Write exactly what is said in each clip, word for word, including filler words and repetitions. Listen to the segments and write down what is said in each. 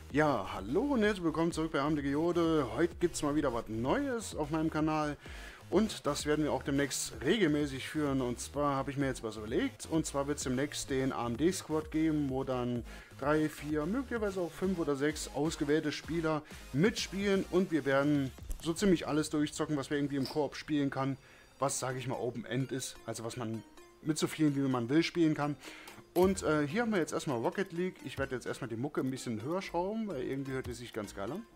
Ja, hallo und herzlich willkommen zurück bei Abende Geode. Heute gibt es mal wieder was Neues auf meinem Kanal und das werden wir auch demnächst regelmäßig führen. Und zwar habe ich mir jetzt was überlegt und zwar wird es demnächst den A M D-Squad geben, wo dann drei, vier, möglicherweise auch fünf oder sechs ausgewählte Spieler mitspielen und wir werden so ziemlich alles durchzocken, was wir irgendwie im Koop spielen kann, was, sage ich mal, Open End ist, also was man mit so vielen, wie man will, spielen kann. Und äh, hier haben wir jetzt erstmal Rocket League. Ich werde jetzt erstmal die Mucke ein bisschen höher schrauben, weil irgendwie hört die sich ganz geil an.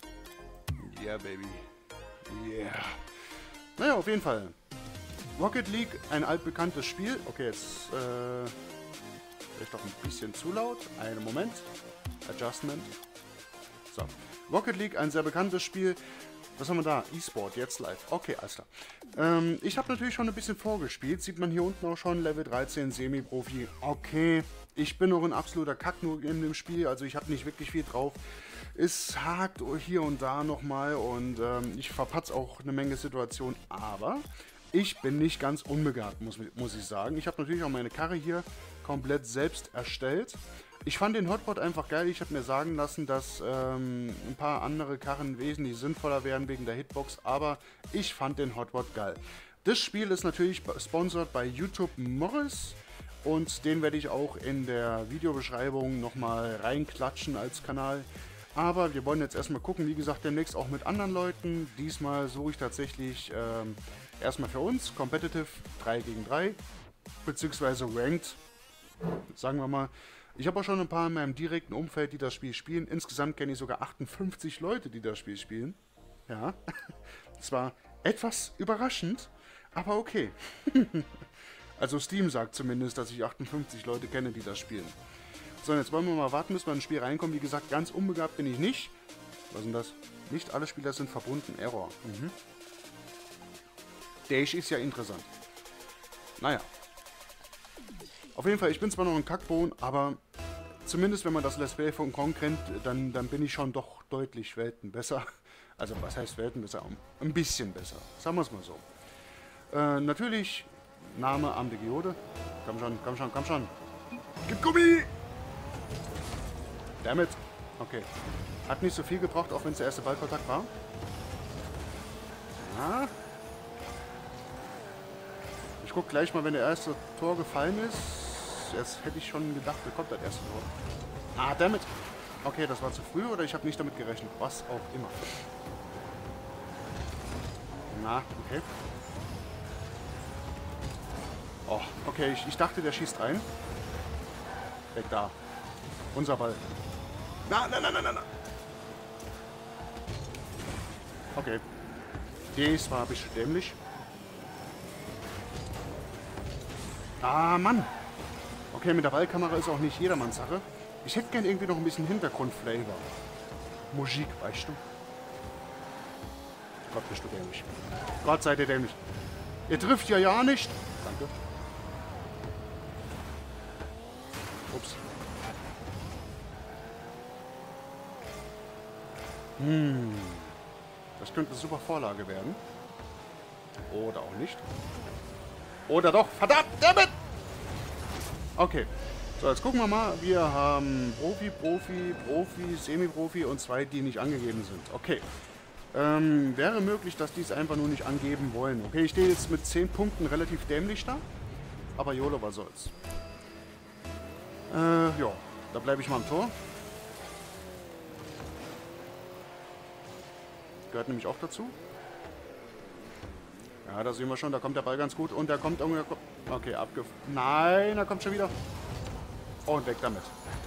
Yeah, baby. Yeah. Naja, auf jeden Fall. Rocket League, ein altbekanntes Spiel. Okay, jetzt äh, vielleicht doch ein bisschen zu laut. Einen Moment. Adjustment. So. Rocket League, ein sehr bekanntes Spiel. Was haben wir da? E-Sport, jetzt live. Okay, alles klar. Ähm, ich habe natürlich schon ein bisschen vorgespielt. Sieht man hier unten auch schon, Level dreizehn, Semi-Profi. Okay, ich bin noch ein absoluter Kack nur in dem Spiel. Also ich habe nicht wirklich viel drauf. Es hakt hier und da nochmal und ähm, ich verpatze auch eine Menge Situationen. Aber ich bin nicht ganz unbegabt, muss, muss ich sagen. Ich habe natürlich auch meine Karre hier komplett selbst erstellt. Ich fand den Hotrod einfach geil. Ich habe mir sagen lassen, dass ähm, ein paar andere Karren wesentlich sinnvoller wären wegen der Hitbox, aber ich fand den Hotrod geil. Das Spiel ist natürlich sponsert bei YouTube Morris und den werde ich auch in der Videobeschreibung nochmal reinklatschen als Kanal. Aber wir wollen jetzt erstmal gucken, wie gesagt, demnächst auch mit anderen Leuten. Diesmal suche ich tatsächlich ähm, erstmal für uns Competitive drei gegen drei, beziehungsweise Ranked, sagen wir mal. Ich habe auch schon ein paar in meinem direkten Umfeld, die das Spiel spielen. Insgesamt kenne ich sogar achtundfünfzig Leute, die das Spiel spielen. Ja, das war etwas überraschend, aber okay. Also Steam sagt zumindest, dass ich achtundfünfzig Leute kenne, die das spielen. So, jetzt wollen wir mal warten, bis wir ins Spiel reinkommen. Wie gesagt, ganz unbegabt bin ich nicht. Was ist denn das? Nicht alle Spieler sind verbunden. Error. Mhm. Der ist ja interessant. Naja. Auf jeden Fall, ich bin zwar noch ein Kackbohnen, aber zumindest wenn man das Let's Play von Kong kennt, dann, dann bin ich schon doch deutlich Welten besser. Also was heißt Welten besser? Ein bisschen besser, sagen wir es mal so. Äh, natürlich, Name Abende Geode. Komm schon, komm schon, komm schon. Gib Gummi! Damit. Okay. Hat nicht so viel gebraucht, auch wenn es der erste Ballkontakt war. Ja. Ich guck gleich mal, wenn der erste Tor gefallen ist. Jetzt hätte ich schon gedacht, da kommt das erste Tor. Ah, damit. Okay, das war zu früh oder ich habe nicht damit gerechnet. Was auch immer. Na, okay. Oh, okay, ich, ich dachte, der schießt rein. Weg da. Unser Ball. Na, na, na, na, na, na. Okay. Das war ein bisschen dämlich. Ah, Mann. Okay, mit der Ballkamera ist auch nicht jedermanns Sache. Ich hätte gern irgendwie noch ein bisschen Hintergrundflavor. Musik, weißt du? Gott, bist du dämlich. Gott seid ihr dämlich. Ihr trifft ja ja nicht. Danke. Ups. Hm. Das könnte eine super Vorlage werden. Oder auch nicht. Oder doch. Verdammt, damit! Okay. So, jetzt gucken wir mal. Wir haben Profi, Profi, Profi, Semi-Profi und zwei, die nicht angegeben sind. Okay. Ähm, wäre möglich, dass die es einfach nur nicht angeben wollen. Okay, ich stehe jetzt mit zehn Punkten relativ dämlich da. Aber YOLO, was soll's. Äh, ja. Da bleibe ich mal am Tor. Gehört nämlich auch dazu. Ja, da sehen wir schon, da kommt der Ball ganz gut und der kommt irgendwie... Okay, abgef... Nein, da kommt schon wieder. Und weg damit.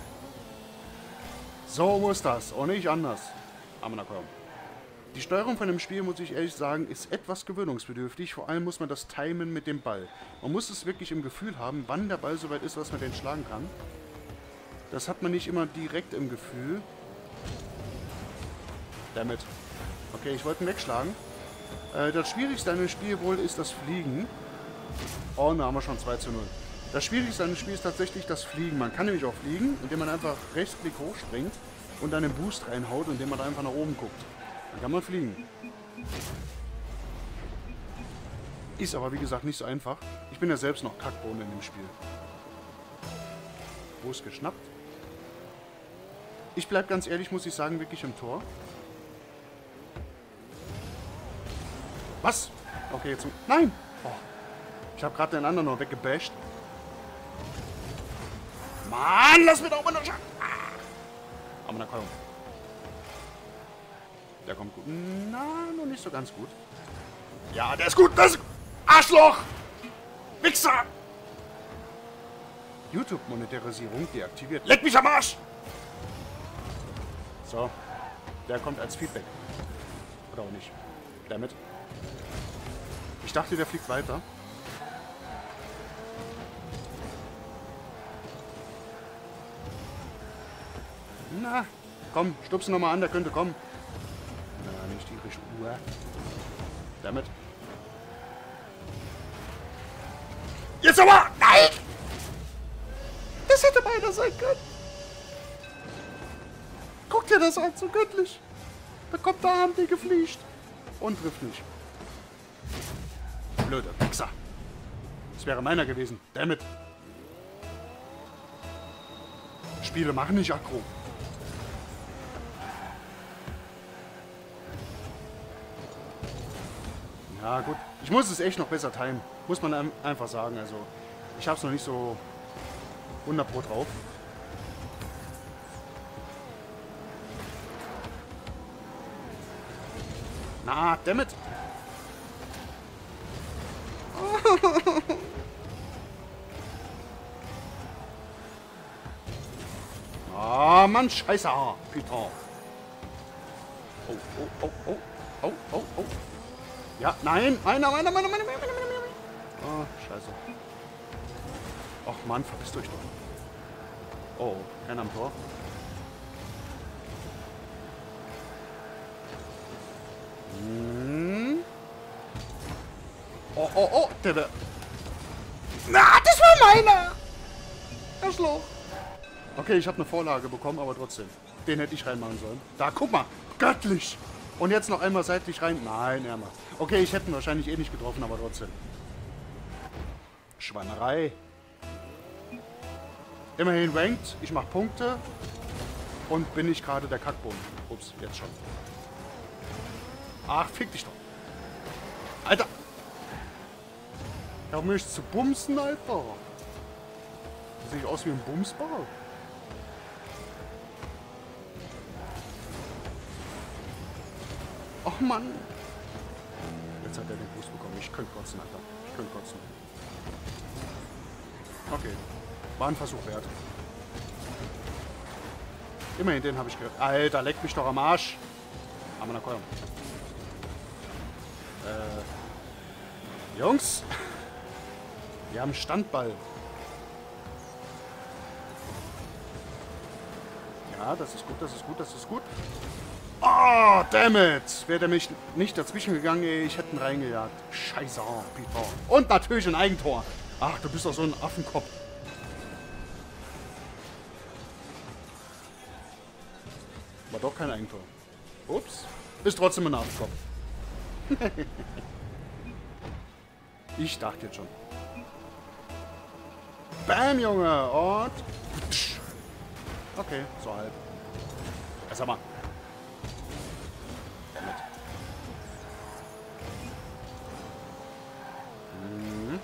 So muss das und nicht anders. Aber na komm. Die Steuerung von dem Spiel, muss ich ehrlich sagen, ist etwas gewöhnungsbedürftig. Vor allem muss man das timen mit dem Ball. Man muss es wirklich im Gefühl haben, wann der Ball soweit ist, dass man den schlagen kann. Das hat man nicht immer direkt im Gefühl. Damit. Okay, ich wollte ihn wegschlagen. Äh, das Schwierigste an dem Spiel wohl ist das Fliegen. Oh, da haben wir schon zwei zu null. Das Schwierigste an dem Spiel ist tatsächlich das Fliegen. Man kann nämlich auch fliegen, indem man einfach Rechtsklick hochspringt und dann einen Boost reinhaut, indem man da einfach nach oben guckt. Dann kann man fliegen. Ist aber wie gesagt nicht so einfach. Ich bin ja selbst noch Kackbohnen in dem Spiel. Wo ist geschnappt? Ich bleib ganz ehrlich, muss ich sagen, wirklich im Tor. Was? Okay, jetzt... Nein! Oh. Ich habe gerade den anderen noch weggebasht. Mann, lass mir doch mal noch... Ah. Aber na komm. Der kommt gut. Na, noch nicht so ganz gut. Ja, der ist gut. Das ist... Arschloch! Wichser! YouTube-Monetarisierung deaktiviert. Leck mich am Arsch! So. Der kommt als Feedback. Oder auch nicht. Damit. Ich dachte, der fliegt weiter. Na, komm, stupsen nochmal an, der könnte kommen. Na, nicht die richtige Uhr. Damit. Jetzt aber! Nein! Das hätte meiner sein können. Guck dir das an, so göttlich. Da kommt der Arm, der gefliegt. Und trifft nicht. Blöde Wichser. Das wäre meiner gewesen. Dammit. Spiele machen nicht aggro. Ja gut, ich muss es echt noch besser timen. Muss man einfach sagen. Also, ich habe es noch nicht so hundert Pro drauf. Na, dammit. Ah, oh, Mann, scheiße. Putain. Oh, oh, oh, oh, oh, oh, oh. Ja, nein, meiner, meiner, meiner, meiner, meiner, meiner, meiner. Oh, scheiße. Och, Mann, verpisst euch doch. Oh, keiner am Tor. Hm. Oh, oh, oh, der wär... Na, das war meiner! Arschloch. Okay, ich habe eine Vorlage bekommen, aber trotzdem. Den hätte ich reinmachen sollen. Da, guck mal. Göttlich. Und jetzt noch einmal seitlich rein. Nein, ärmer. Okay, ich hätte ihn wahrscheinlich eh nicht getroffen, aber trotzdem. Schweinerei. Immerhin ranked. Ich mache Punkte. Und bin nicht gerade der Kackboden. Ups, jetzt schon. Ach, fick dich doch. Alter. Hör mich zu bumsen, Alter. Sehe ich aus wie ein Bumsball? Och Mann. Jetzt hat er den Boost bekommen. Ich könnte kotzen, Alter. Ich könnte kotzen. Okay. War ein Versuch wert. Immerhin den habe ich gehört. Alter, leck mich doch am Arsch. Aber na komm. Äh. Jungs. Wir haben Standball. Ja, das ist gut, das ist gut, das ist gut. Oh, dammit. Wäre der mich nicht dazwischen gegangen, ey. Ich hätte ihn reingejagt. Scheiße, oh, Peter. Und natürlich ein Eigentor. Ach, du bist doch so ein Affenkopf. War doch kein Eigentor. Ups. Ist trotzdem ein Affenkopf. Ich dachte jetzt schon. Bam, Junge. Und... Okay, so halb. Ja, sag mal. Hm.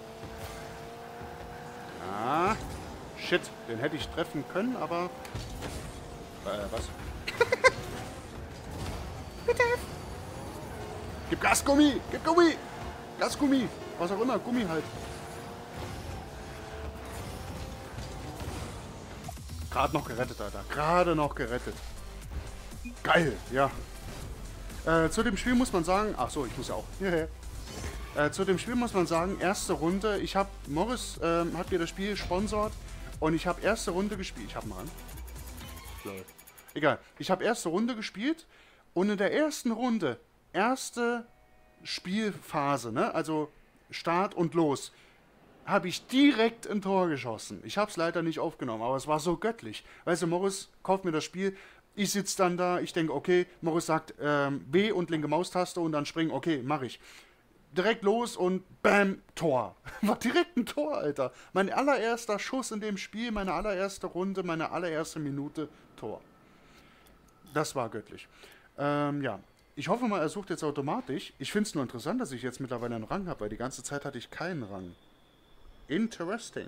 Ah. Shit, den hätte ich treffen können, aber... Äh, was? Bitte! Gib Gasgummi! Gib Gummi! Gasgummi! Was auch immer, Gummi halt. Gerade noch gerettet, Alter. Gerade noch gerettet. Geil, ja. Äh, zu dem Spiel muss man sagen... Ach so, ich muss ja auch. äh, zu dem Spiel muss man sagen, erste Runde. Ich habe... Morris ähm, hat mir das Spiel gesponsert. Und ich habe erste Runde gespielt. Ich habe mal an. Egal. Ich habe erste Runde gespielt. Und in der ersten Runde, erste Spielphase, ne? Also Start und los, habe ich direkt ein Tor geschossen. Ich habe es leider nicht aufgenommen, aber es war so göttlich. Weißt du, Morris kauft mir das Spiel, ich sitze dann da, ich denke, okay, Morris sagt ähm, B und linke Maustaste und dann springen, okay, mache ich. Direkt los und bam, Tor. War direkt ein Tor, Alter. Mein allererster Schuss in dem Spiel, meine allererste Runde, meine allererste Minute, Tor. Das war göttlich. Ähm, ja. Ich hoffe mal, er sucht jetzt automatisch. Ich finde es nur interessant, dass ich jetzt mittlerweile einen Rang habe, weil die ganze Zeit hatte ich keinen Rang. Interesting.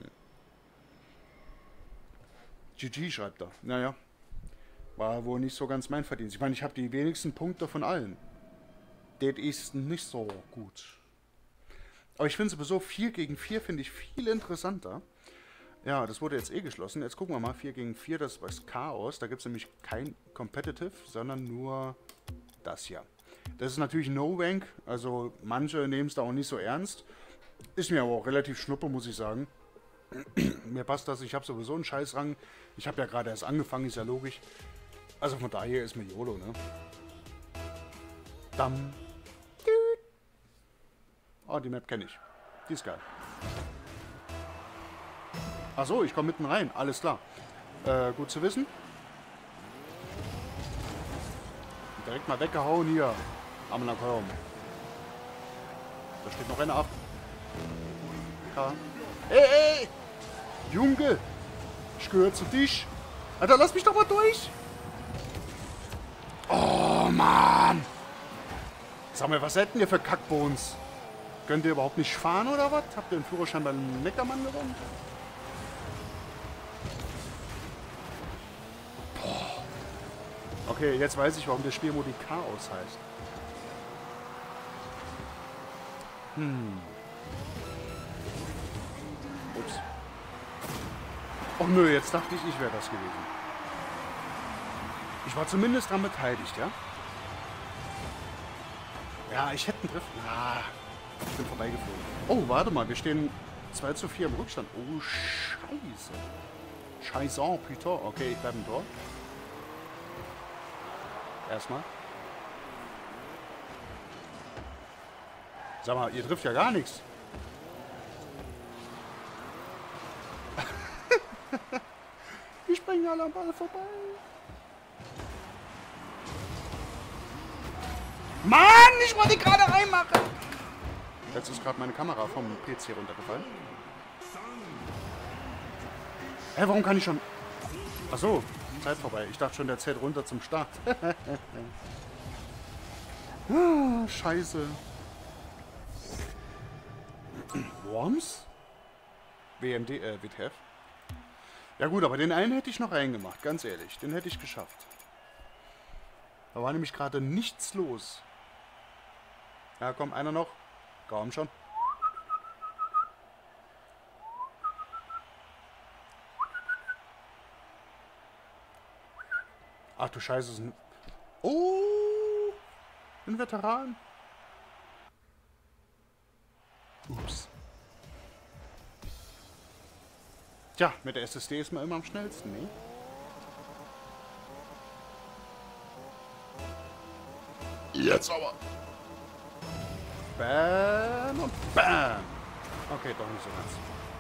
G G schreibt er. Naja. War wohl nicht so ganz mein Verdienst. Ich meine, ich habe die wenigsten Punkte von allen. Das ist nicht so gut. Aber ich finde sowieso vier gegen vier finde ich viel interessanter. Ja, das wurde jetzt eh geschlossen. Jetzt gucken wir mal. vier gegen vier, das ist Chaos. Da gibt es nämlich kein Competitive, sondern nur das hier. Das ist natürlich No-Rank. Also manche nehmen es da auch nicht so ernst. Ist mir aber auch relativ schnuppe, muss ich sagen. Mir passt das. Ich habe sowieso einen Scheißrang. Ich habe ja gerade erst angefangen, ist ja logisch. Also von daher ist mir YOLO, ne? Dam. Oh, die Map kenne ich. Die ist geil. Achso, ich komme mitten rein. Alles klar. Äh, gut zu wissen. Direkt mal weggehauen hier. Amanakom. Da steht noch einer ab. Ey, ey! Junge! Ich gehöre zu dich. Alter, lass mich doch mal durch! Oh, Mann! Sag mal, was hätten ihr für Kackbohns? Könnt ihr überhaupt nicht fahren oder was? Habt ihr den Führerschein beim Neckermann gewonnen? Boah. Okay, jetzt weiß ich, warum der Spielmodi Chaos heißt. Hm. Ups. Oh nö, jetzt dachte ich, ich wäre das gewesen. Ich war zumindest daran beteiligt, ja? Ja, ich hätte einen Drift. Ah, ich bin vorbeigeflogen. Oh, warte mal, wir stehen zwei zu vier im Rückstand. Oh, scheiße. Scheiße, putain. Okay, ich bleibe im Tor. Erstmal. Sag mal, ihr trifft ja gar nichts. Die springen alle am Ball vorbei. Mann, ich wollte gerade reinmachen. Jetzt ist gerade meine Kamera vom P C runtergefallen. Hä, warum kann ich schon... Achso, Zeit vorbei. Ich dachte schon, der zählt runter zum Start. Ah, scheiße. Worms? W M D, äh, W T F. Ja gut, aber den einen hätte ich noch reingemacht, ganz ehrlich. Den hätte ich geschafft. Da war nämlich gerade nichts los. Ja, komm, einer noch. Komm schon. Ach du Scheiße, ist ein... Oh! Ein Veteran. Ups. Tja, mit der S S D ist man immer am schnellsten, ne? Jetzt aber. Bam und bam. Okay, doch nicht so ganz.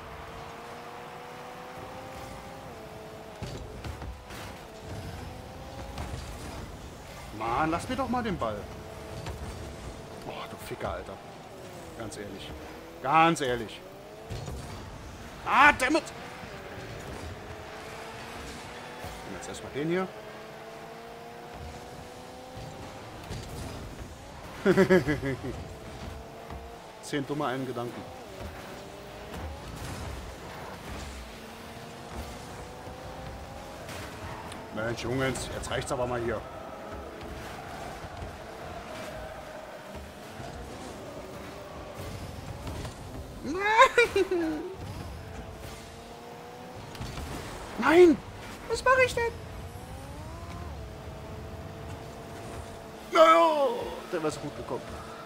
Mann, lass mir doch mal den Ball. Oh, du Ficker, Alter. Ganz ehrlich. Ganz ehrlich. Ah, dammit! Und jetzt erstmal den hier. Zehn dumme einen Gedanken. Mensch, Jungs, jetzt reicht's aber mal hier. Nein! Was mache ich denn? No! Der war so gut gekommen.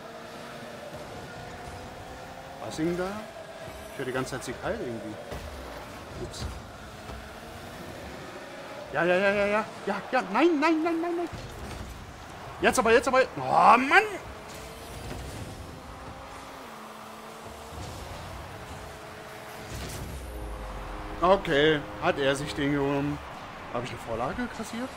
Was ging da? Ich höre die ganze Zeit Sieg Heil irgendwie. Ups. Ja, ja, ja, ja, ja. Ja, ja. Nein, nein, nein, nein, nein. Jetzt aber, jetzt aber. Oh, Mann! Okay, hat er sich den genommen. Habe ich eine Vorlage kassiert?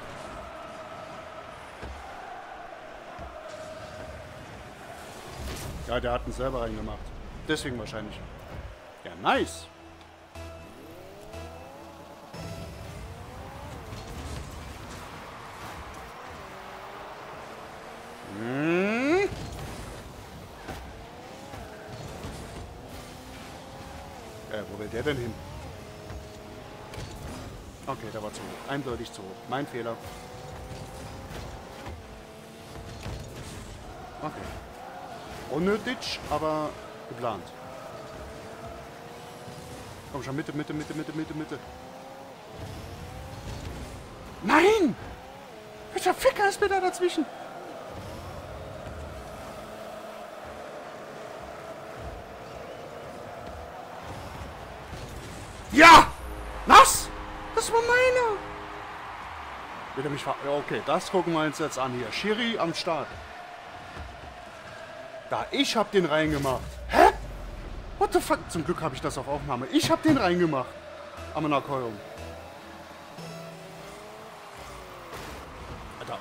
Ja, der hat ihn selber reingemacht. Deswegen wahrscheinlich. Ja, nice. Äh, wo will der denn hin? Okay, der war zu hoch. Eindeutig zu hoch. Mein Fehler. Okay. Unnötig, aber geplant. Komm schon, Mitte, Mitte, Mitte, Mitte, Mitte, Mitte. Nein! Welcher Ficker ist mir da dazwischen? Ja! Was? Das war meiner! Will er mich ver... Ja, okay, das gucken wir uns jetzt an hier. Schiri am Start. Da, ich hab den reingemacht. Hä? What the fuck? Zum Glück habe ich das auf Aufnahme. Ich hab den reingemacht. Amanakoyum. Alter.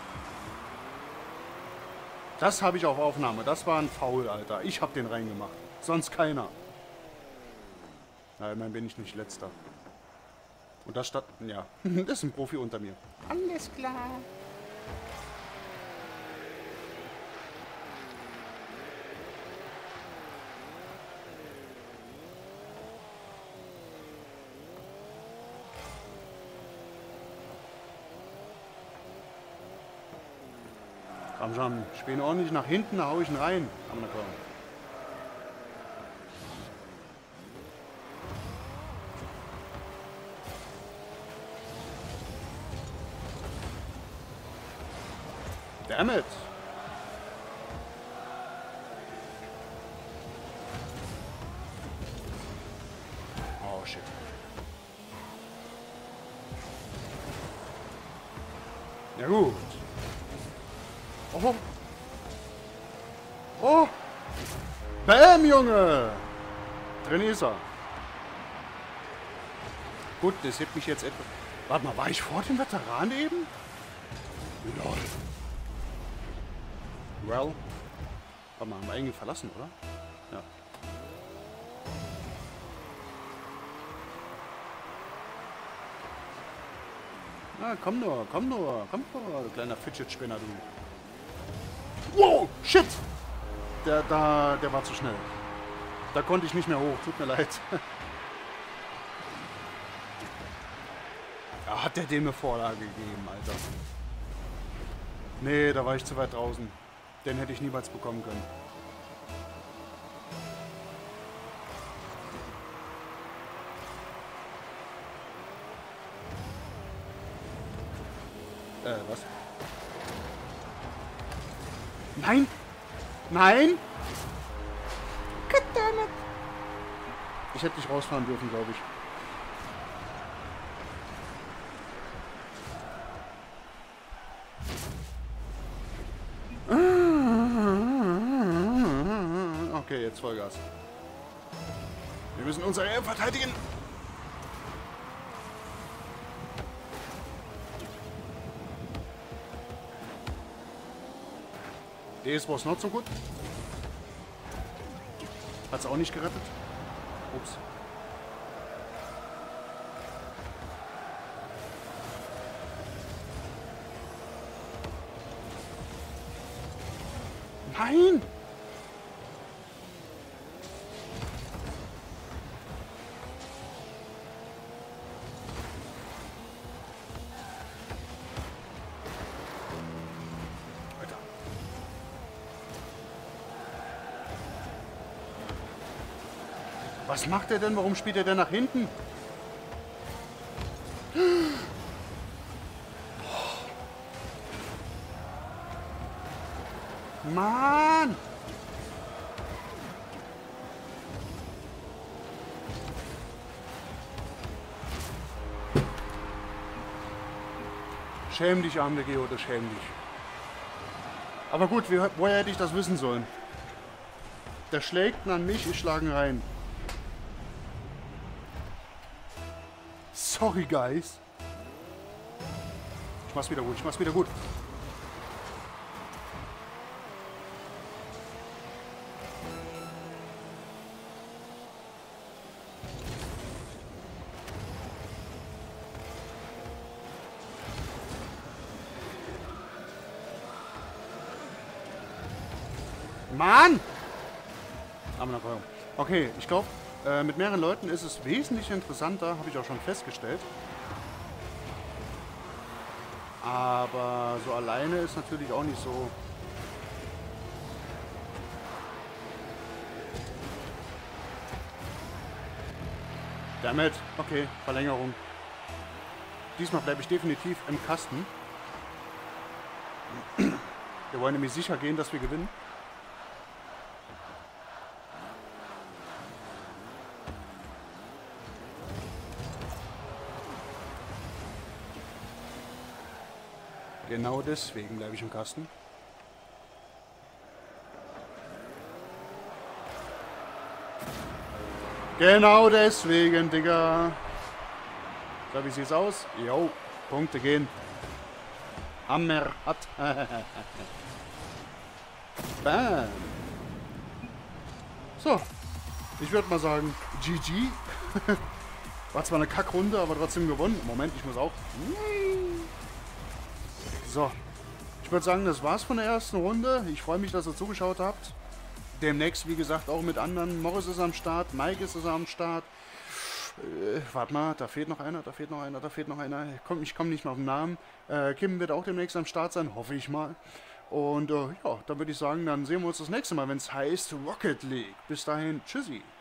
Das habe ich auf Aufnahme. Das war ein Foul, Alter. Ich hab den reingemacht. Sonst keiner. Na, immerhin bin ich nicht letzter. Und das statt... Ja, das ist ein Profi unter mir. Alles klar. Komm schon, ich bin ordentlich nach hinten, da hau ich ihn rein. Aber na komm. Damn it! Oh shit. Ja gut. Oh. Oh. Bam, Junge. Drin ist er. Gut, das hätte mich jetzt etwas... Warte mal, war ich vor dem Veteran eben? Lol. Well. Warte mal, haben wir eigentlich verlassen, oder? Ja. Ah, komm nur, komm nur, komm nur, du kleiner Fidget-Spinner, du. Wow, shit! Der, da, der war zu schnell. Da konnte ich nicht mehr hoch, tut mir leid. Ja, hat der dem eine Vorlage gegeben, Alter. Nee, da war ich zu weit draußen. Den hätte ich niemals bekommen können. Äh, was? Nein! Nein! Goddammit! Ich hätte nicht rausfahren dürfen, glaube ich. Okay, jetzt Vollgas. Wir müssen unsere Elf verteidigen. Das war's not so gut. Hat's auch nicht gerettet. Ups. Nein! Alter. Was macht er denn? Warum spielt er denn nach hinten? Mann! Schäm dich, arme Geode, schäm dich. Aber gut, wie, woher hätte ich das wissen sollen? Der schlägt an mich, ich schlage ihn rein. Sorry, guys. Ich mach's wieder gut, ich mach's wieder gut. Mann! Okay, ich glaube, Äh, mit mehreren Leuten ist es wesentlich interessanter, habe ich auch schon festgestellt. Aber so alleine ist natürlich auch nicht so. Damit. Okay, Verlängerung. Diesmal bleibe ich definitiv im Kasten. Wir wollen nämlich sicher gehen, dass wir gewinnen. Genau deswegen bleibe ich im Kasten. Genau deswegen, Digga. So, wie sieht's aus? Jo, Punkte gehen. Hammer hat. Bam. So, ich würde mal sagen, G G. War zwar eine Kackrunde, aber trotzdem gewonnen. Moment, ich muss auch. So, ich würde sagen, das war's von der ersten Runde. Ich freue mich, dass ihr zugeschaut habt. Demnächst, wie gesagt, auch mit anderen. Morris ist am Start, Mike ist am Start. Äh, warte mal, da fehlt noch einer, da fehlt noch einer, da fehlt noch einer. Komm, ich komme nicht mehr auf den Namen. Äh, Kim wird auch demnächst am Start sein, hoffe ich mal. Und äh, ja, dann würde ich sagen, dann sehen wir uns das nächste Mal, wenn es heißt Rocket League. Bis dahin, tschüssi.